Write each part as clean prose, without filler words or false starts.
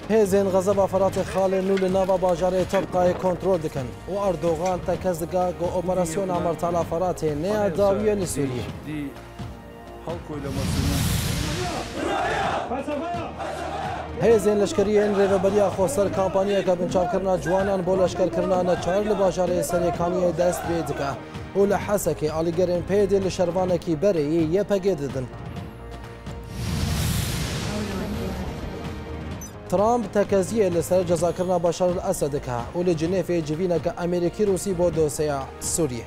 هێزên غەزەبا فەراتê xalê nû li nava bajarê Tirkiyeyê kontrol dikin û Erdogan tekez dike ku operasyona Mertala Feratê neya dawiye li Sûriyê. Hêzên leşkeriyên rêveberiya Xweser kampanyayeke binçavkirina ciwanan bo leşkerkirina neçar li bajarê Serêkaniyê dest pê dike û li Hesekê alîgerên pêdê li şervanekî berê yê pegê didin. Trump tekeziyê li ser cezakirina Başar el-Esed dike û li Cinêfê civîneke Amerîkî Rûsî bo dosyeya Sûriyê.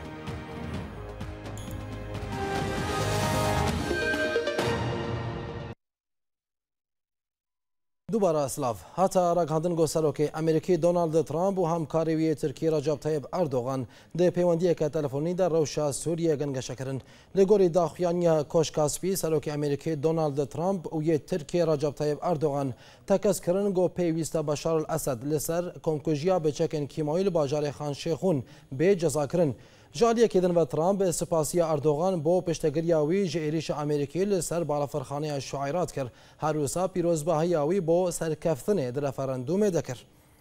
دوباره اسلاف هتا راگهاندن گو سروکی امریکی دونالد ترامپ و همکاری وی ترکیه رجب طیب اردوغان ده پیوندی که تلفنی در روشا سوریه گنگش کردن لگوری داخیانی کوشکاسپی سروکی امریکی دونالد ترامپ و یه ترکیه رجب طیب اردوغان تکس کردن گو پیوسته بشار الاسد لسر کنکوژیا بچکن کیمایل باجار خان شیخون به جزا کردن جالیه کدن و ترامپ سپاسی اردوغان بو پشتگیریاوی جئریش امریکی لسر بالافرخانه شعیرات کرد هر روزا پیروزباهیاوی بو سرکفتن در رفراندوم دکر.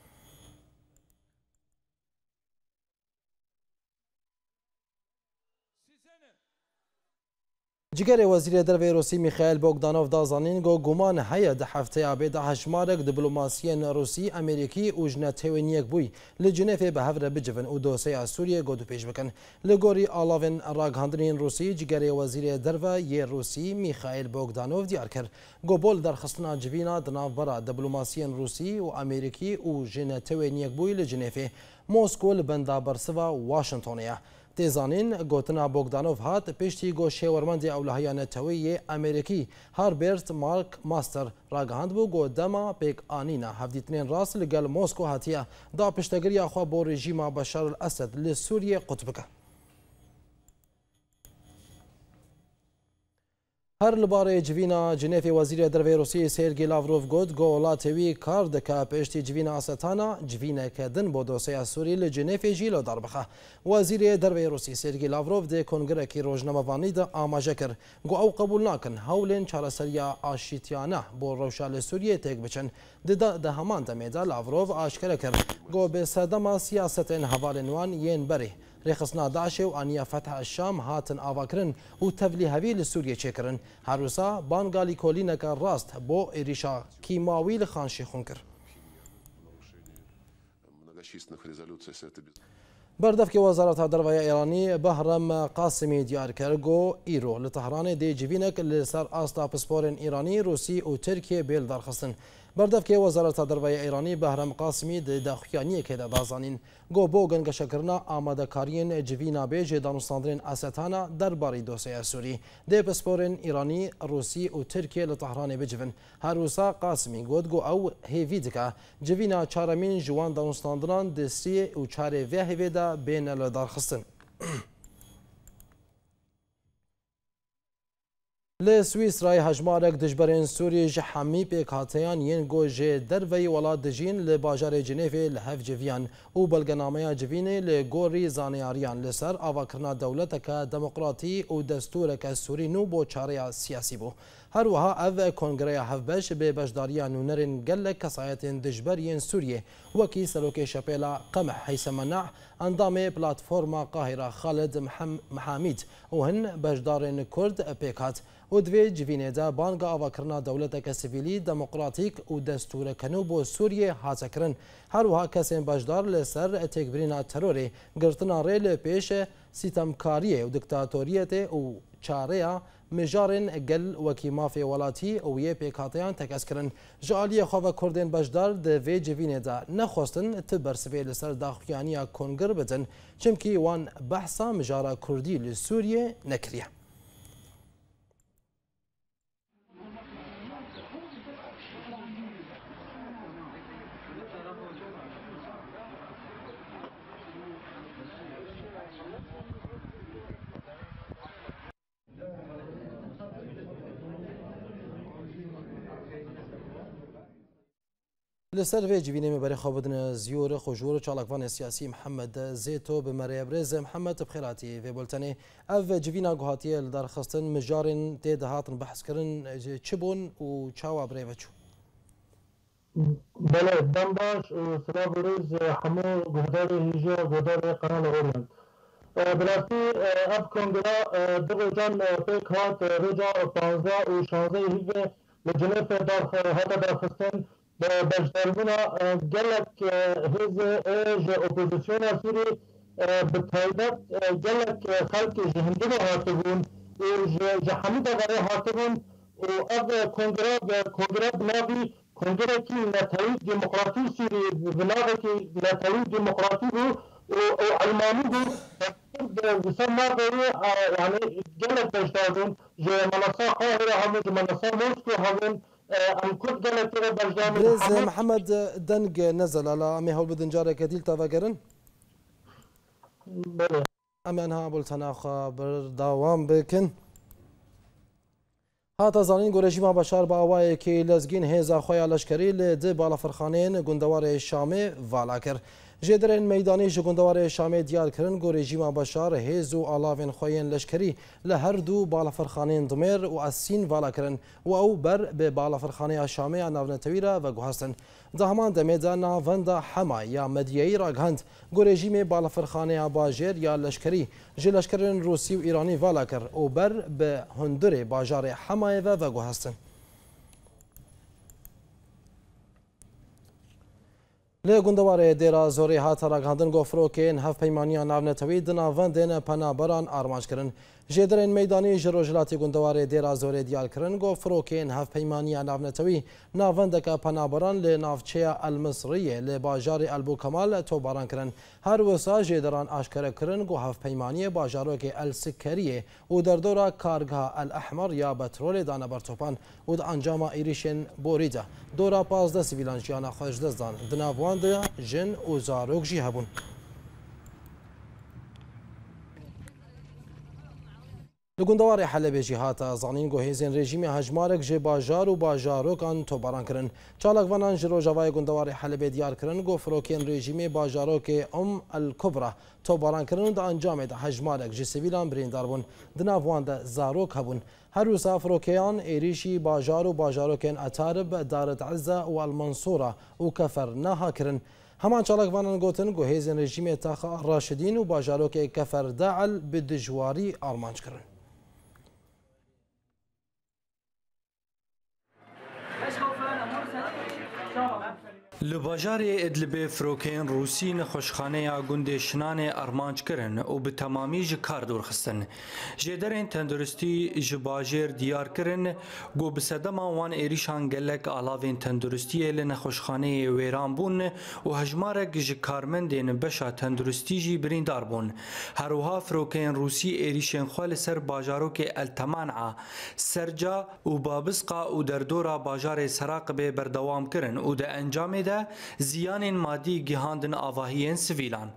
جگر وزیر درو روسی میخائیل بوگدانوف دازانین گو گمان هیا ده هفته آبی ده هشمارک دیپلماسیین روسی امریکی و جنتوینیک بوی لجنیف به هفته بجون و دوسیه سوریه گودو پیش بکن لگوری آلاوین راگهاندنین روسی جگر وزیر درو یه روسی میخائیل بوگدانوف دیار کرد گو بول در خستنا جوینا دناف برا دیپلماسیین روسی و امریکی و جنتوینیک بوی لجنیف مسکو لبندا برسوا واشنطنیه تیزانین گوتنا بوگدانوف هات پشتی گو شیورمندی اولهیان توی امریکی هاربرت مارک ماستر راگهاند بو گو دما پیک آنینا هفدیتنین راس لگل موسکو هاتیه دا پشتگیری اخوا بو رژیم بشار الاسد لسوریه قطبکه. هر لباره جوینا جنیف وزیر درو روسی سرگی لاوروف گوت گو ولاتوی کار دکه پشتی جوینا آستانا جوینا کدن با دوسیه سوری لجنیف جیلو دربخه وزیر درو روسی سرگی لاوروف ده کنگره کی روزنامه‌وانی ده آماجه کر گو او قبول نکن هولن چارەسەریya آشتیانه بو روشال سوریه تک بچن ده همان دمیده لاوروف آشکره کر گو به صدما سیاست هوالن وان ین بری رخصنا داعش و آنیا فتح الشام هاتن آواکرن و تبلی هوی لسوریه چکرن هر روزا بانگالی کولینک راست بو ایریشا کیماوی لخانشی خون کر. بردف که وزارت دروی ایرانی بهرام قاسمی دیار کرگو ایرو لطهران دی جوینک لسر آستا پسپورن ایرانی روسی و ترکیه بیل درخستن بردف که وزارت دروی ایرانی بهرام قاسمی د داخیانی که دازانین گو بو گنگش کرنا آماده کارین جوینا بیج دانستاندرین اساتانا درباره دوسیه سوری د پسپورن ایرانی روسی و ترکیه لطهران بجون هر روزا قاسمی گود گو او هیویدکا جوینا چارمین جوان دانستاندران دستی و چاره و هیویدا بین لدارخستن لسویس رای هجمارک دجبرین سوری جحمی پیک هاتیان ین گوژه دروی ولاد دجین لباجار جنیف لحف جویان و بلگنامه جوینه لگوری زانیاریان لسر آواکرنا دولتک دموکراتی و دستورک سوری نو بو چاره سیاسی بو هر وها او کنگره هفبش به بشداریا نونرین گلک کسایت دجبرین سوریه وکی سلوک شپیلا قمح حیث منع اندام پلاتفورما قاهره خالد محامید و هن بشدارین کرد پیکات و دوی جوینه دا بانگا آواکرنا دولتک سیویلی دموکراتیک و دستور کنو بو سوریه حاضر کرن هر وها کسین بشدار لسر تکبرینا تروری گرتنا ریل پیش سیتمکاریه و دکتاتوریت و چاره مجارن گل وکی مافی ولاتی او یه پیکاتیان تکس کرن جالی خواه کردین بجدار ده وی جوینه دا نخواستن تبرسوی لسر داخیانی کنگر بدن چمکی وان بحثا مجارا کردی لسوریه نکریه. لسر وی جوینه مبری خوابدن زیور خوشور چالکوان سیاسی محمد زیتو به مری ابرز محمد بخیراتی و بولتنی او جوینا گوهاتی درخواستن مجارن تید هاتن بحث کرن چبون و چاوا بری وچو بله دم باش سلام بروز همو گهدار هیجا گهدار قنال اورینت براستی اف کنگرا دو جان پیک هات رجا 15 و 16 هیجا لجنه هاتا درخستن بجداربونا گلک هز اج اپوزیسیون سوری بتایدت گلک خلق جهندگه هاتبون و جهانی داره هاتبون و اف کنگرا بنابی کنگره کی نتایج دموکراتی سوری بنابی که نتایج دموکراتی بود و علمانی بود بسم ما بری يعني جلد بجدادون جي منصة قاهرة هم جي منصة موسكو هم ام كنت جلد كده بجدادون برز محمد دنگ نزل على امي هول بدن جارك ديل تافاگرن بله امي انها بولتنا خبر دوام بكن هاتا زانین گورژیما بشار با اوای که لزگین هزا خویا لشکری لده بالا فرخانین گندوار شامه والا کر جدرین میدانی جگندوار شامه دیار کرن گورژیما بشار هزو آلاوین خوین لشکری لهر دو بالا فرخانین دمر و اسین والا کرن و او بر به بالا فرخانه شامه ناونتویرا و گوهستن ده همان دمیدا ناوندا حما یا مدیایی راگهند گورژیم بالا فرخانه باجر یا لشکری جه لشکرین روسی و ایرانی والا کر او بر به هندور باجار حمایه و گوهستن لی گندواره دیرا زوری هات راگهاندن گفرو که این هف پیمانیا ناونتوی دناوندین پنابران آرمانج کرن جدرین میدانی جروجلاتی گندواره دیرا زوری دیال کرن گفرو که این هف پیمانیا ناونتوی ناوندک پنابران لی نافچه المصریه لی باجار البو کمال تو باران کرن هر وسا جدران آشکره کرن گو هف پیمانی باجارو که السکریه و در دورا کارگاه الاحمر یا بترول دانه برتوپان و د انجام ایریشن بوریده دورا 15 سیویلان جیانا خوش دزدان دناوان ده جن و زاروک جی هبون لگندوار حلب جهات زانین گوهیزین رژیم هجمارک جه باجار و باجاروکان توباران کرن چالک ونان جرو جوای گندوار حلب دیار کرن گو فروکین رژیم باجاروک الکبرى توباران کرن دا انجام ده هجمارک جه سویلان بریندار بون دناوان ده زاروک هبون هر روزا فروکیان ایریشی باجار و باجاروکین اتارب دارت عزه و المنصوره و کفر نها کرن همان چالک وانان گوتن گوهیزین رژیم تاخا راشدین و باجاروک کفر داعل به دجواری آرمانج کرن لباجار ادلب فروکین روسی نخوشخانه یا گنده شنان ارمانج کرن و به تمامی جکار دور خستن. جدرین تندرستی جباجر دیار کرن گو بسدم وان ایریشان گلک آلاوین تندرستی لنخوشخانه ویران بون و هجمارک جکارمندین بشا تندرستی جی بریندار بون. هروها فروکین روسی ایریشن خوال سر باجاروک التمانعه سرجا و بابسقا و در دورا باجار سراق به بردوام کرن و ده انجام ده زیان مادی گهاندن آواهیین سویلان.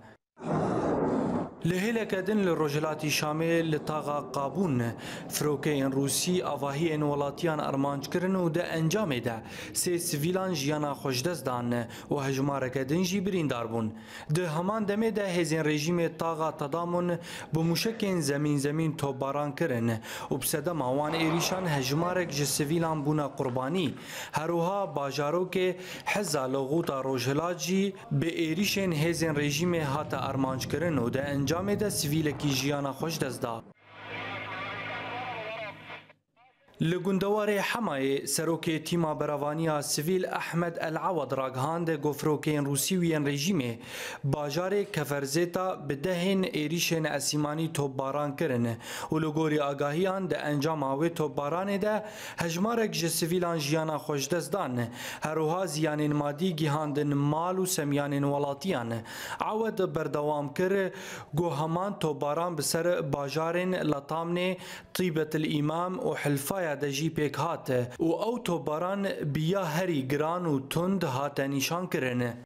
لهله کدن لروجلاتی شامل لطاقا قابون فروکین روسی آواهی ولاتیان ارمانج کرن و ده انجام ده سه سویلان جیانا خوشدست دان و هجمار کدن جی بریندار بون. ده همان دمه ده هزین رژیم طاقا تدامون بموشکین زمین توباران کرن و بسدم آوان ایریشان هجمارک جسویلان بونا قربانی هروها باجارو که حزا لغوطا روجلات جی به ایریشن هزین رژیم هاتا ارمانج کرن و ده انجام ده سویل کی جیانا خوش دزدا. لگندوار حمای سروک تیما براوانیا سویل احمد العوض راگهاند گفروکین روسی وین رژیم باجار کفرزیتا به دهن ایریشن اسیمانی توباران کرن و لگوری آگاهیان ده انجام آوی توباران ده هجمارک جسویلان جیانا خوشدزدان هروها زیانین مادی گیهاندن مال و سمیانین ولاتیان عوض بردوام کر گو همان توباران بسر باجارین لطامن طیبت الامام و حلفای دجی پیک هات و او توباران بیا هری گران و تند هات نشان کرنه.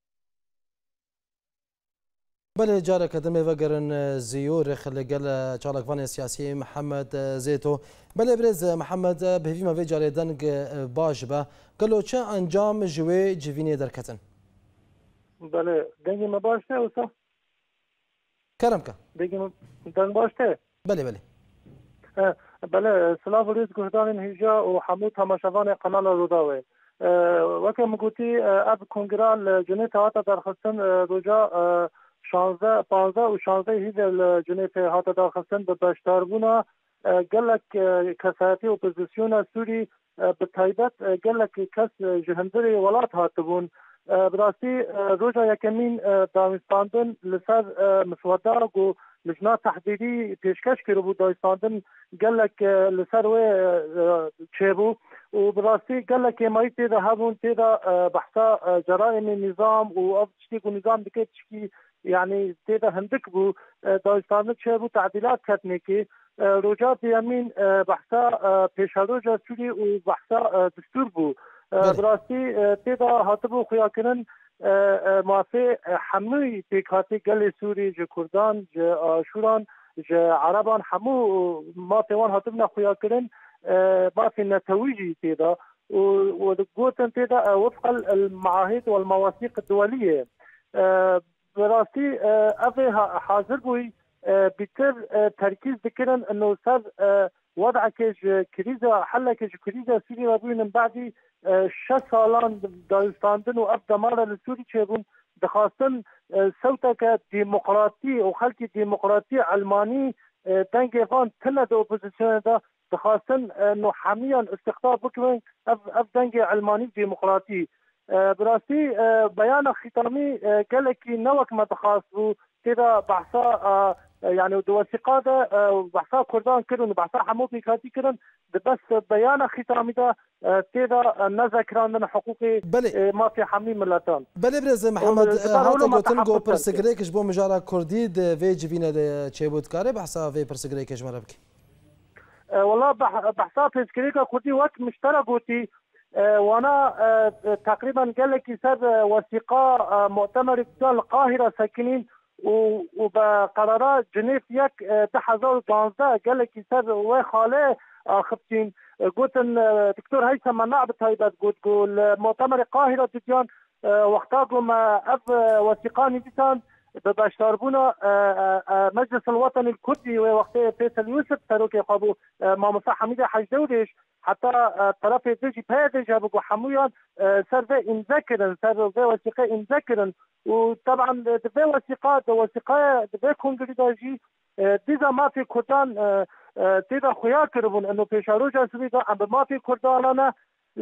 بله جارك دمي وقرن زيور خلقل چالكوان سياسي محمد زيتو بله برز محمد بهفي ما في جاري دنگ باش با قالو چه انجام جوي جويني دركتن بله دنگ ما باشته اوسا كرمك دنگ دنگ باشته بله بله بله سلاف ریز گهدان هیجا و حمود تماشاوان قنال روداوه وەکەم گوتی ئەب کنگرا لە جنێ هاتە دەرخستن ڕۆژا 15 و 16 هیدە لە جنێ هاتە دەرخستن بە بەشداربوونا gelek kesayetî opozisyona Sûrî bi taybet gelek kes ji hindirê welat hatibûn. Bi rastî roja yekemîn dawîstandin li ser misweda got lijna tehdîdî pêşkeş kiribû dawîstandin gelek li ser wê çêbû û bi rastî gelekê mayî têde hebûn têda behsa cerayemê nîzam û ev tiştî ku nîzam dike tiştî yani têde hindik bû dawîstandin çêbû tedîlat ketnekê روجات یمین بحثا پیشروجا سوری و بحثا دستور بو براستی تیدا هاتبو خیاکنن مافی حموی پیکاتی گل سوری ج کردان ج آشوران ج عربان حمو مافی وان هاتبنا خیاکنن مافی نتویجی تیدا و گوتن تیدا وفق المعاهد والمواثيق الدولية براستی اوه حاضر بوی بيتر تركيز ذكرن انه صار وضع كيج كريزه حل كيج كريزه سوريا بين بعد 6 سالان داستاندن وابدا مره لسوري تشيبون دخاستن صوتك ديمقراطي وخلق ديمقراطي علماني تنجفان تنه اوبوزيسيون ده دخاستن انه حاميا استقطاب بكم اف دنج علماني ديمقراطي براسي بيان ختامي قال لك نوك ما تخاصوا كده بحثا يعني وثيقه ده بحثا كردان كرن بحثا حمو بيكاتي كرن بس بيان ختامي ده كده نذكران من حقوق ما في حمي ملتان بله برز محمد هاتا گوتن گو پرسگریکش بو مجارا کردی ده وی جوینه ده چه بود کاره بحثا وی پرسگریکش مربکی والله بحثا پرسگریکا کردی وقت مشترک گوتی وانا تقريبا قال لك يساد وثيقه مؤتمر القاهره ساكنين وبقرارات جنيف يك 2012 قال لك يساد وخاله خبتين قلتن دكتور هيثم مناع بتايبات قول مؤتمر القاهره تجان وقتاكم اف وثيقان ديتان باشتربونا مجلس الوطني الكردي وقتها فيصل يوسف سروكي قابو ماموسا حميده حجدودش حتى طرف تجي بهذا بقوا حمويا صار في انذكرن صار في وثيقه انذكرن وطبعا في وثيقه في كونغريداجي ديزا ما في كردان تيدا خويا كربون انه بيشاروجا سويدا ام ما في كردان انا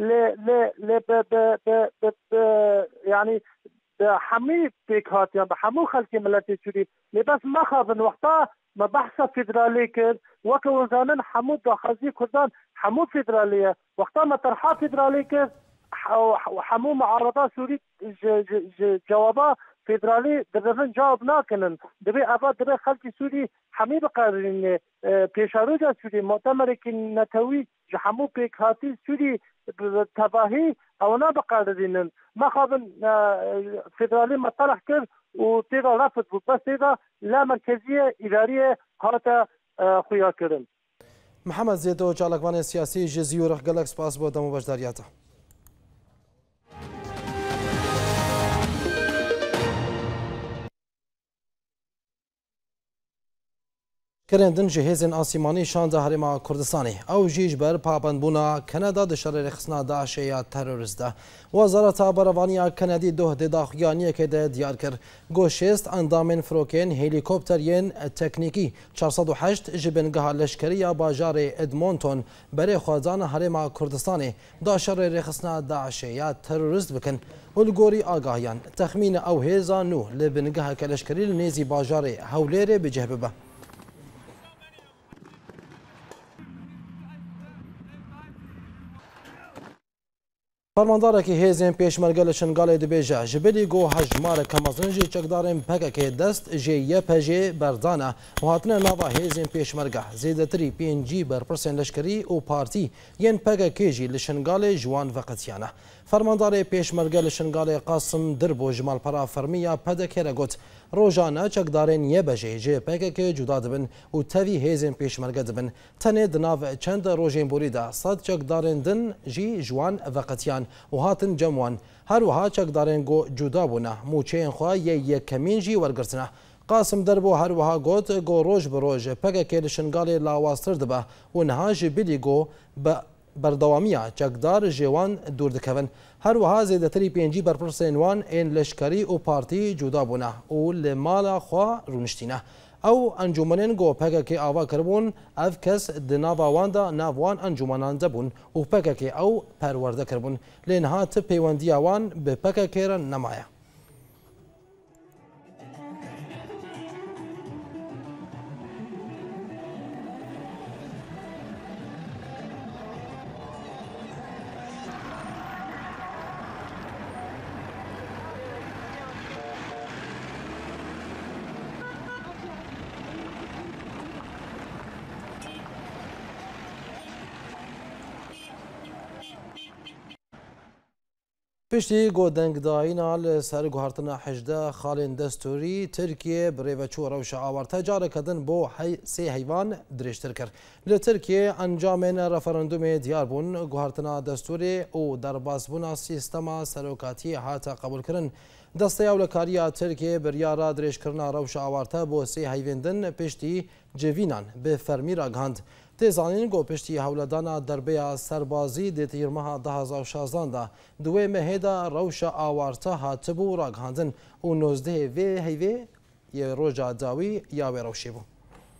يعني حمي بيكات يعني بحمو خلق ملتي سوري بس ما خافن وقتها ما بحث فيدرالي كر وكوزانن حمود داخلي كردان حمو فيدراليه وقتها ما طرحه فيدرالي كر وحمو معارضه سوري جوابها فيدرالي درفن جواب ناكنن دبي ابا دبي خلق سوري حمي بقارن بيشاروجا سوري مؤتمر نتوي حمو بيكاتي سوري تباهي او انا بقارنن ما خابن فيدرالي مطرح كر وتيدا رفض بس تيدا لا مركزيه اداريه هاتا خويا كرن محمد زيدو چالکوان سیاسی جزیور گلک سپاس بو دمو بشداریاته کرندن جهازن آسیمانی شانده هرما کردستانی او جیج بر پابندبونا کندا دشار خصنا داعش یا تروریست وزارت بروانی کندی دوه داخیانی که دیار کر گوشست اندامن فروکن هلیکوپترین تکنیکی 408 جبنگاه لشکری باجار ادمونتون برای خوازان هرما کردستانی داشار خصنا داعش یا تروریست بکن والگوری آگاهیان تخمین او هیزا نو لبنگاه کلشکری لنیزی باجار هولیر بجهبه فرماندارێکی هێزên pêşmerge li Şingalê dibêje ji bilî got hejmarek kemezin jî çekdarên PKK dest jê YPJ berdane û hatine nava hêzên pêşmerge zêdetirî pêncî berpirsên leşkerî û partî yên PKK jî li Şingalê ji wan veqetiyane. Fermandarê pêşmerge li Şingalê Qasim Dirbo ji malpera fermiya PDK re got rojane çekdarên YPJ ji PKK cuda dibin û tevî hêzên pêşmerge dibin. Tenê di nav çend rojên borî de sed çekdarên din jî ji wan veqetiyan û hatin cem wan. Her wiha çekdarên got cuda bûne mûçeyên xwe yê yekemîn jî wergirtine. Qasim Dirbo her wiha got got roj bi roj PKK li Şingalê lawaztir dibe û niha ji bilî got bi بردوامیه چکدار جوان دور دکون هروها زیدتری پینجی برپرسین وان این لشکری و پارتی جدا بونه و لمالا خوا رونشتینه او انجمنین گو پکه آوا کربون اف کس دناوا واندا ناوان انجمنان دبون و پکه او پرورده کربون لینها تپیوندی وان به پکه را نمایه پشتی گودنگداینا لسر گوهرتنا حجده خالین دستوری ترکیه بریوچو روش آورته جاره کدن بو سی حیوان درشتر کر لترکیه انجامین رفراندوم دیار بون گوهرتنا دستوری او در باسبونا سیستما سروکاتی هاتا قبول کرن دسته اولکاریا ترکیه بریارا درش کرنا روش آورته بو سی حیوندن پشتی جوینان به فرمی را گهاند تیزانین گو پشتی هولدانا دربیا سربازی دی تیرمها 2016 دا دوی مهدا روش آوارتا هاتبو را گهاندن و 19 وی هیوی یه روژا داوی یا وی روشی بو.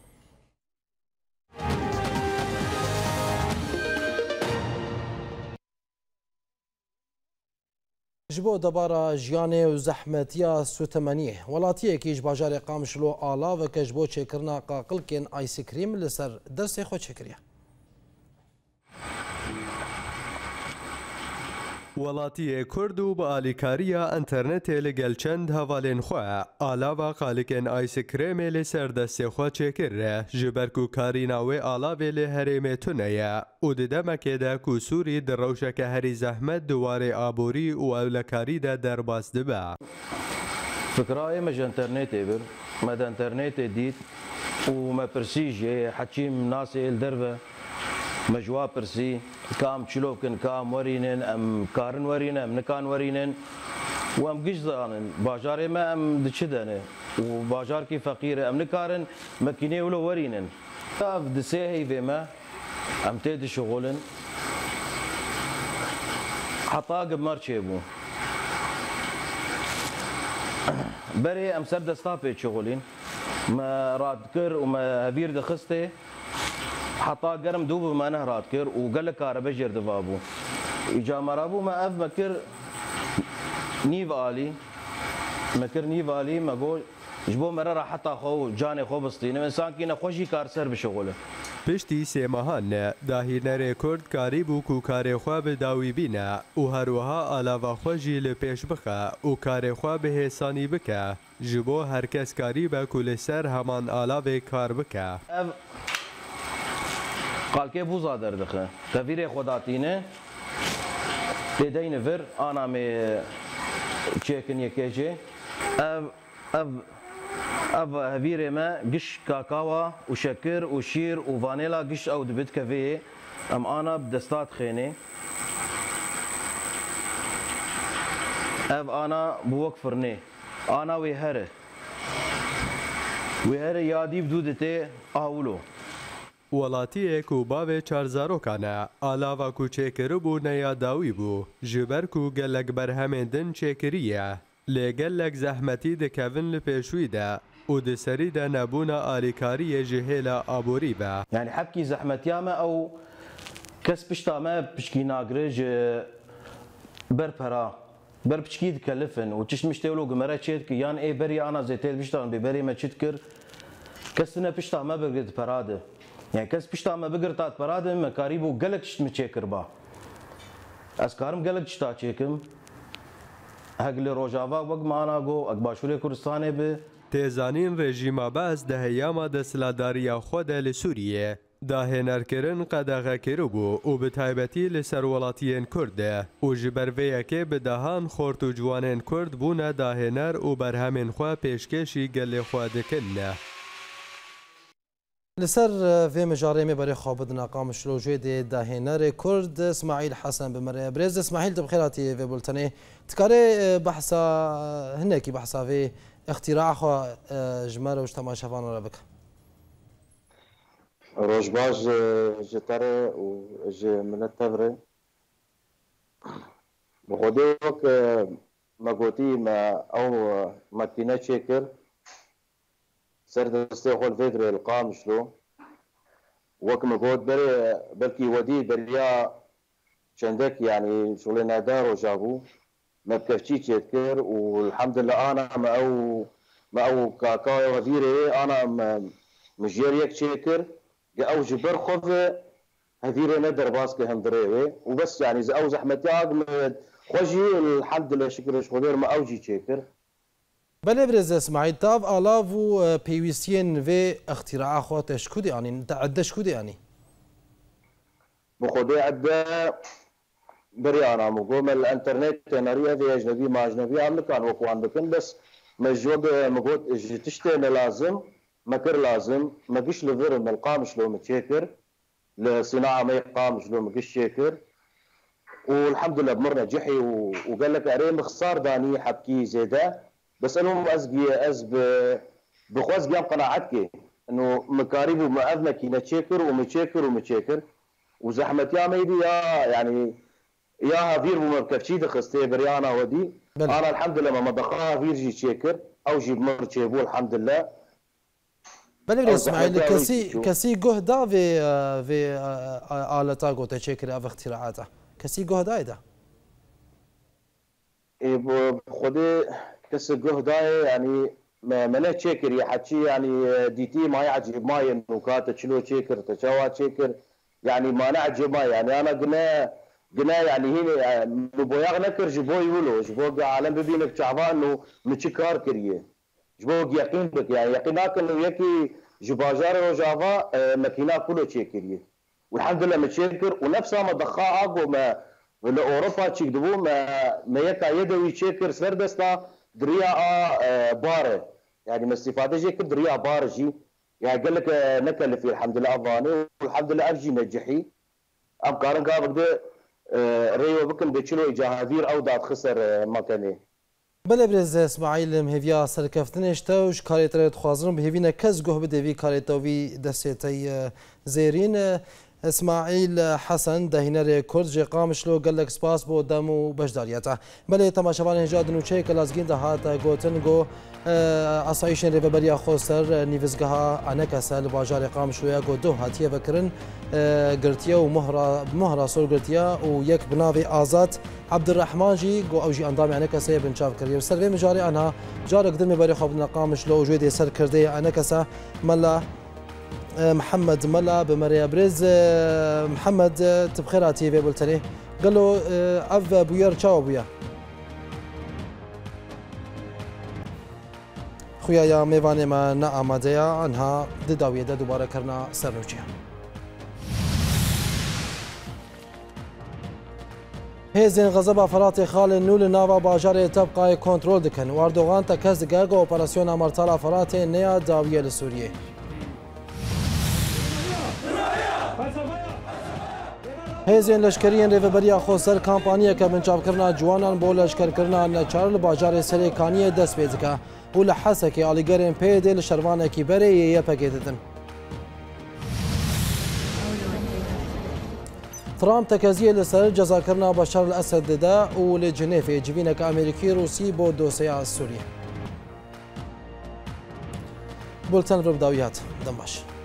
جبو دبارا جیانه و زحمتیا سوتمنیه ولاتیه که باجار قامشلو آلا و که جبو چکرنا قاقل کن آیس کریم لسر دست خود چکریه وڵاتیە کورد و بە ئالیکاریە ئەنتەرنێتێ لەگەل چەند هەواڵێن خۆە ئالاوا قالکێن ئایسکرێمێ لێ سەردەستێخوا چێکردە ji ber ku karîna wê alavê lê herêmê tune ye û di demekê de ku Sûrî di rewşeke herî zehmet di warê aborî û ewlekarî de derbas dibe. Fikrayê me ji internetê bir, me de internetê dît û me pirsî jê heçîm nasê li derve me ji wa pirsî kam çîlovkin kam werînin em karin werînin em nikan werînin û em giş zanin bajarê me em di çi dene û bajarkî feqîr e em nikarin mekînê wilo werînin ev di sê heyvê me em tê dişixolin heta gimar çêbû berê em ser destapê çixolîn me radkir û me hevîr dixistê حتا گرم دو به من هرات کر و گل کار بجر دوابو ایجا مرابو ما اف مکر نیو عالی مکر نیو عالی مگو جبو مرا راحتا خو جان خو بستینه انسان کی نخوشی کار سر بشغله پشتی سێمەهان داهینەرێ کورد کاری بوو و کارێخوا بە داوی بینە و هەروەها ئالاڤاخۆژی لە پێش بخە و کارێخوا بەهێسانی بکە ji بۆ هەرکەس کاری بە و لەسەر هەمان ئالاوێ کار بکە. قالکه بوزا دردخه تفیر خوداتینه تدین ور آنا می چکن یکیجه اف هفیر ما گش کاکاوا و شکر و شیر و وانیلا گش او دبت کفی ام آنا بدستات خینه اف آنا بوک فرنه آنا وی هره یادی بدودته آولو وڵاتیەک و باوێ چارزارۆکانە ئالاوا و چێکردبوو نەیاداوی بوو ji ber ku gelek berhemên çêkiriye lê gelek zehmetî dikevin li pêşwî de û di serî de nebûna alîkariyê ji hêla aborî be. Yani hepkî zehmetiya me ew kes pişta me pişkî nagire ji berpera ber pişkî dikelifin û çişmiş tê wilo gumere çê dikir yan ê berî ana zêtê piştan bê berê me çi dikir kes tune pişta me bigir perade. Yani kes pişta me bigirtat perade me karî bû gelek tişt min çêkirba. Ez karim gelek tişta çêkim hek li Rojava wek mana got ek Başûrê Kurdistanê bi têzanîn rejîma Bes di heyama desthilatdariya xwe de li Sûriyê dahênerkirin qedexekiribû û bi taybetî li ser welatiyên Kurd de û ji ber vê yekê bi dehan xort û ciwanên Kurd bûne dahêner û berhemên xwe pêşkêşî gelê xwe dikin. لسر في مجاري بري خابدنا قام شلوجي دي داهنر كرد اسماعيل حسن بمري بريز اسماعيل بخيراتي في بولتني تكاري بحثا هناكي بحثا في اختراع خو جمال واجتماع شفان ربك روجباج جتره و من التبره بخودی وقت ما قوتي ما او ماكينه شيكر سرد استيقظ فيدري القام شلو وقت ما قوت بري بلكي ودي بريا شندك يعني شغل نادار وجابو ما بكفتشي تذكر والحمد لله انا ما او كاكاو غفيري انا مجيريك شيكر او جبر خذ هذيري ندر باسكي هم دريوي وبس يعني اذا او زحمتياق خوجي الحمد لله شكر خدير ما اوجي شيكر بله برز اسماعيل تاف آلاف و بيويسين في اختراع اخوات شكودي يعني انت عده شكودي يعني بخودي عده بري انا مقوم الانترنت ناري هذه اجنبي ما اجنبي عم كان وكو عندكم بس مجود مقود تشتي لازم مكر لازم ما قش لفر من القامش لو متشكر لصناعه ما يقامش لو مقش شاكر والحمد لله بمرنا جحي وقال لك اريم خسار داني حبكي زيدا بس انهم بخوز قيام قناعتك انه مكاريب ومأذنة كينا تشكر ومتشكر وزحمة يا ميدي يا يعني يا هافير ومركبشي دخستي بريانا ودي انا الحمد لله ما دخلها فيرجي تشكر او جيب مر تشيبو الحمد لله بله اسماعيل كسي جهدا في آلتا قوت تشكر في اختراعاته كسي جهدا ده خدي كسي جهدا يعني ما تشكر يا حكي يعني ديتي ما يعجب ما النكات تشلو تشكر تشوا تشكر يعني ما نعجب ما يعني انا قلنا يعني هنا بوياغ نكر جبو يولو جبو عالم ببينك شعبان انه متشكار كريه جبو يقين بك يعني يقينك انه يكي جباجار وجافا ماكينه كله تشكريه والحمد لله متشكر ونفسها ما دخاء اقو ما ولا اوروبا تشكدبو ما يكا يدوي تشكر سردستا دريا باره يعني ما استفاده جي دريا بارجي يعني قال لك نكلف الحمد لله افاني والحمد لله ارجي نجحي ام قارن قابك ريو بكم بتشلو جهازير او دات خسر مكاني بله برز اسماعیل مهویا سرکفتنش توش کاری ترت خوازرم بهوینه کس گوه بده وی کاری توی دستی زیرین اسماعیل حسن دهینر کرد جه قامش لو گلک سپاس بو دمو بجداریتا بله تماشاوان هجاد نوچه کلازگین دهات گوتن گو اسایشن ریبریا خوستر نیوزگاه انکسل باجار قامش لو گو دو هاتیه بکرن گرتیا و مهرا سول گرتیا و یک بناوی آزاد عبدالرحمن جی گو اوجی اندام انکسه بنچاف کردی سر وی مجاری آنها جار قدمی بری خوب قامش لو جوی سر کرده انکسه ملا محمد ملا بمريا برز محمد تبخيراتي في بولتني قال له اف بوير تشاو بويا خويا يا ميفاني ما نعم ديا عنها دداوية دوباره كرنا سرنوچيا هزين غضب فراتي خال نول نافا باجار تبقى كنترول دكن واردوغان تكز دقاق اوبراسيون امرتال فراتي نيا داوية لسوريا هزین لشکریان ریوبریا خوسر کمپانیا که بنچاف کرنا جوانان بو لشکر کرنا نچارل باجار سریکانی دست بیزکا و لحسه که آلیگرین پیده لشروانه کی بره یه پکیدتن ترامپ تکزیه لسر جزا کرنا بشار الاسد دا و لجنیف جوینک امریکی روسی بو دوسیا سوریه بولتن رو بداویات دنباش